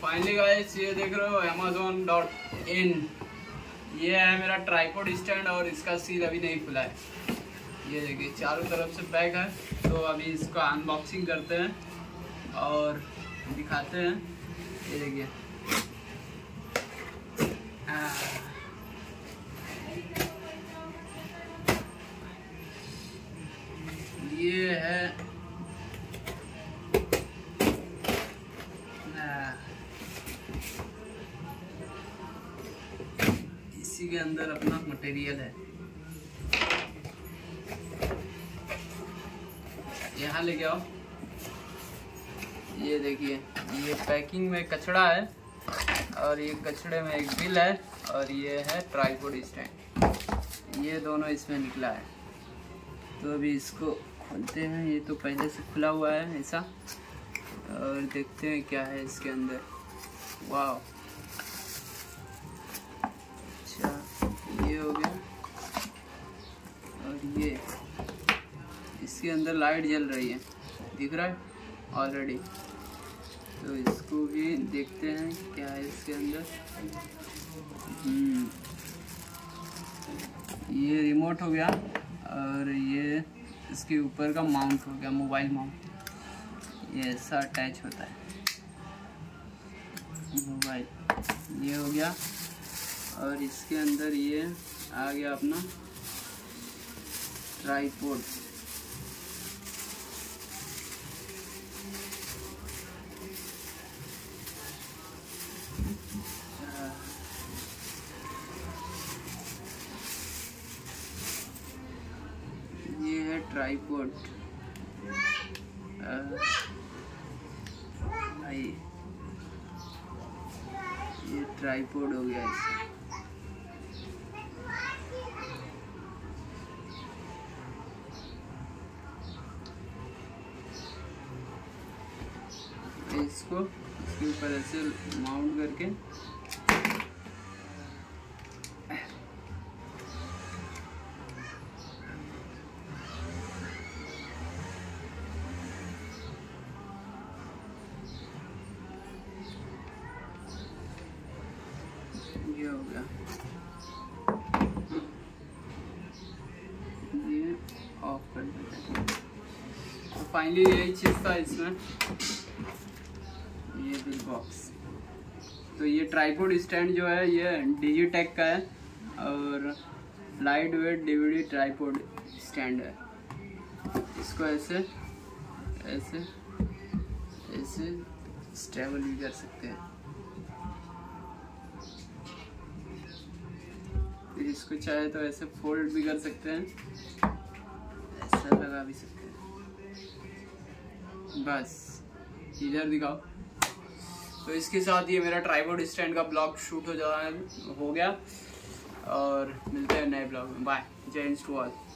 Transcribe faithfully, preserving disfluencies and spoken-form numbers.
Finally guys ये देख रहे हो अमेज़न डॉट इन, ये है मेरा ट्राइपॉड स्टैंड और इसका सील अभी नहीं खुला है। ये देखिए चारों तरफ से पैक है, तो अभी इसको अनबॉक्सिंग करते हैं और दिखाते हैं। ये देखिए ये है इसी के अंदर अपना मटेरियल है। यहाँ लेके आओ। ये देखिए ये पैकिंग में कचड़ा है और ये कचड़े में एक बिल है और ये है ट्राइपॉड स्टैंड, ये दोनों इसमें निकला है। तो अभी इसको खोलते हैं। ये तो पहले से खुला हुआ है ऐसा, और देखते हैं क्या है इसके अंदर। वाह, अच्छा ये हो गया। और ये इसके अंदर लाइट जल रही है, दिख रहा है ऑलरेडी। तो इसको भी देखते हैं क्या है इसके अंदर। हम्म ये रिमोट हो गया और ये इसके ऊपर का माउंट हो गया, मोबाइल माउंट। ये ऐसा अटैच होता है मोबाइल, ये हो गया। और इसके अंदर ये आ गया अपना ट्राइपॉड। ये है ट्राइपॉड भाई, ये ट्राइपॉड हो गया इसका। इसको इसके ऊपर ऐसे माउंट करके ये हो गया। ये ऑफ कर देते हैं। तो फाइनली यही चीज़ था इसमें, ये बिल बॉक्स। तो ये ट्राइपॉड स्टैंड जो है ये डिजिटेक का है और light weight DVD tripod stand है। इसको ऐसे ऐसे ऐसे स्टेबल भी कर सकते हैं, फिर इसको चाहे तो ऐसे फोल्ड भी कर सकते हैं, ऐसा लगा भी सकते हैं। बस इधर दिखाओ। तो इसके साथ ये मेरा ट्राइपॉड स्टैंड का ब्लॉग शूट हो जा हो गया और मिलते हैं नए ब्लॉग में। बाय, जय हिंद टू ऑल।